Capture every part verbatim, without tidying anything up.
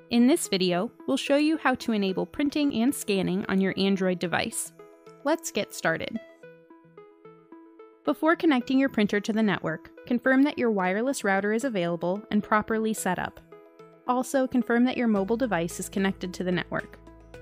In this video, we'll show you how to enable printing and scanning on your Android device. Let's get started. Before connecting your printer to the network, confirm that your wireless router is available and properly set up. Also, confirm that your mobile device is connected to the network.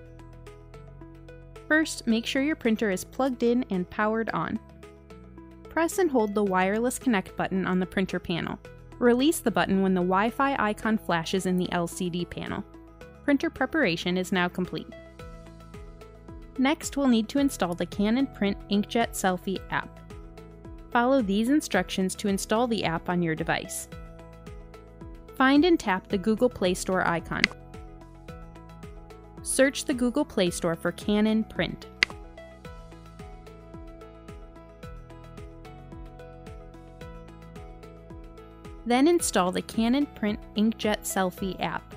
First, make sure your printer is plugged in and powered on. Press and hold the Wireless Connect button on the printer panel. Release the button when the Wi-Fi icon flashes in the L C D panel. Printer preparation is now complete. Next, we'll need to install the Canon Print Inkjet Selfie app. Follow these instructions to install the app on your device. Find and tap the Google Play Store icon. Search the Google Play Store for Canon Print. Then install the Canon Print Inkjet Selfie app.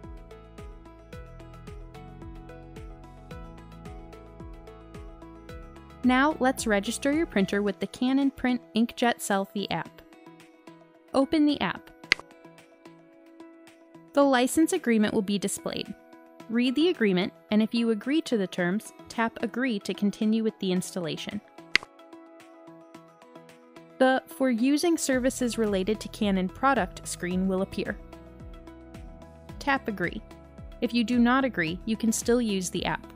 Now let's register your printer with the Canon Print Inkjet Selfie app. Open the app. The license agreement will be displayed. Read the agreement, and if you agree to the terms, tap Agree to continue with the installation. The For Using Services Related to Canon Product screen will appear. Tap Agree. If you do not agree, you can still use the app.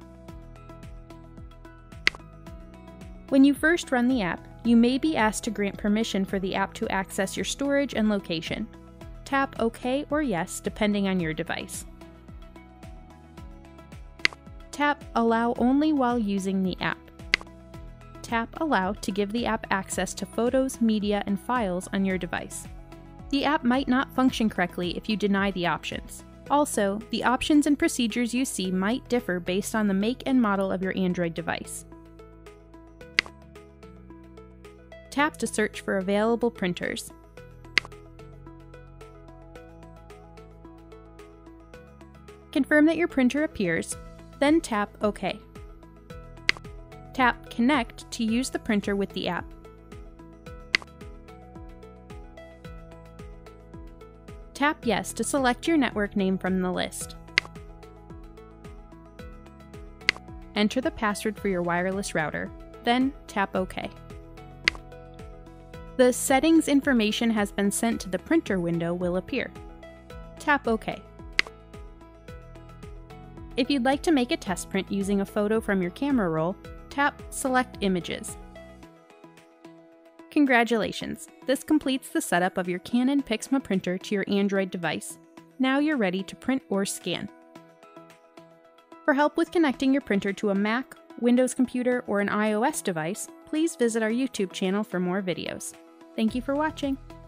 When you first run the app, you may be asked to grant permission for the app to access your storage and location. Tap OK or Yes depending on your device. Tap Allow only while using the app. Tap Allow to give the app access to photos, media, and files on your device. The app might not function correctly if you deny the options. Also, the options and procedures you see might differ based on the make and model of your Android device. Tap to search for available printers. Confirm that your printer appears, then tap OK. Tap Connect to use the printer with the app. Tap Yes to select your network name from the list. Enter the password for your wireless router, then tap OK. The settings information has been sent to the printer window will appear. Tap OK. If you'd like to make a test print using a photo from your camera roll, tap Select Images. Congratulations! This completes the setup of your Canon Pixma printer to your Android device. Now you're ready to print or scan. For help with connecting your printer to a Mac, Windows computer, or an iOS device, please visit our YouTube channel for more videos. Thank you for watching!